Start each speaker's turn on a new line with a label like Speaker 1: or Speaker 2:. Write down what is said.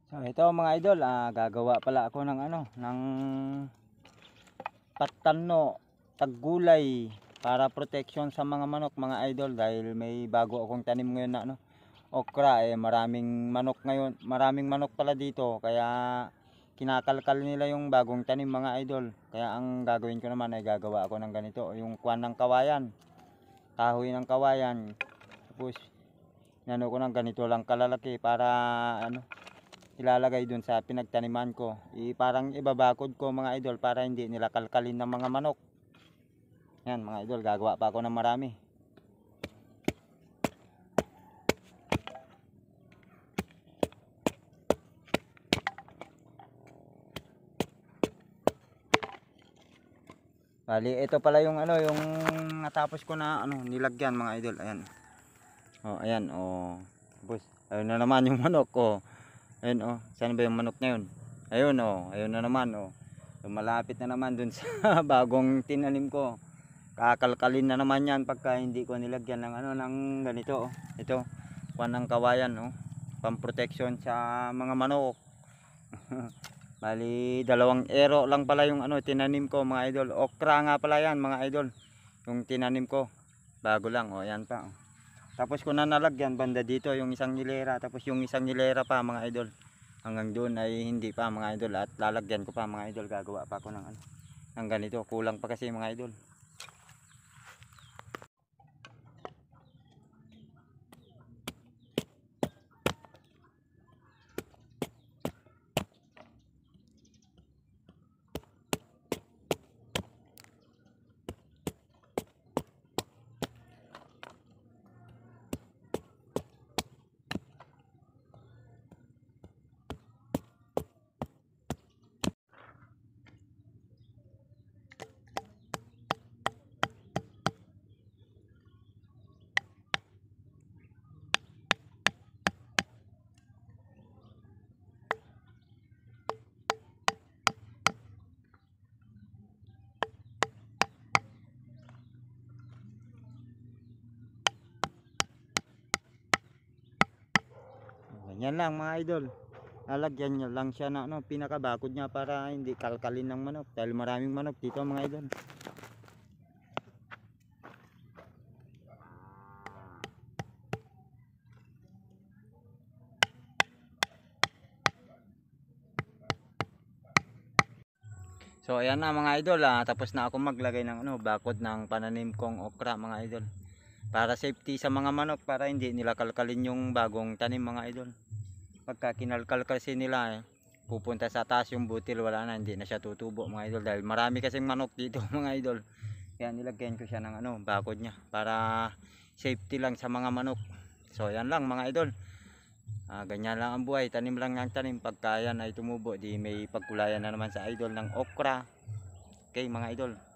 Speaker 1: So ito mga idol, gagawa pala ako ng ng patano, taggulay para protection sa mga manok mga idol, dahil may bago akong tanim ngayon na okra. Maraming manok ngayon, maraming manok pala dito, kaya kinakalkal nila yung bagong tanim mga idol. Kaya ang gagawin ko naman ay gagawa ako ng ganito, yung kuwan ng kawayan, kahoy ng kawayan. Tapos nano ko ng ganito lang kalalaki para ilalagay dun sa pinagtaniman ko. Parang ibabakod ko mga idol para hindi nila kalkalin ng mga manok. Yan mga idol, gagawa pa ako ng marami. Bali, ito pala yung yung natapos ko na nilagyan mga idol. Ayan. Oh, ayan oh. Tapos ayun na naman yung manok ko. Ayun oh. Saan ba yung manok na yun? Ayun oh, ayun na naman oh. So, malapit na naman dun sa bagong tinanim ko. Kakalkalin na naman yan pagka hindi ko nilagyan ng ng ganito oh. Ito, kuwan ng kawayan oh. Pang-protection sa mga manok. Bali, dalawang ero lang pala yung tinanim ko mga idol. Okra nga pala yan mga idol. Yung tinanim ko. Bago lang oh, ayan pa oh. Tapos ko na nalagyan banda dito yung isang hilera, tapos yung isang hilera pa mga idol. Hanggang doon ay hindi pa mga idol, at lalagyan ko pa mga idol. Gagawa pa ako ng ganito. Kulang pa kasi mga idol. Ganyan lang mga idol. Lalagyan nyo lang siya na pinakabakod niya para hindi kalkalin ng manok, dahil maraming manok dito mga idol. So ayan na mga idol, tapos na ako maglagay ng bakod ng pananim kong okra mga idol. Para safety sa mga manok, para hindi nila kalkalin yung bagong tanim mga idol. Pagka kinalkal kasi nila pupunta sa taas yung butil, wala na, hindi na siya tutubo mga idol, dahil marami kasing manok dito mga idol. Kaya nilagyan ko siya ng bakod niya para safety lang sa mga manok. So ayan lang mga idol. Ganyan lang ang buhay, tanim lang ng tanim. Pagka yan ay tumubo, di may pagkulayan na naman sa idol ng okra. Okay mga idol.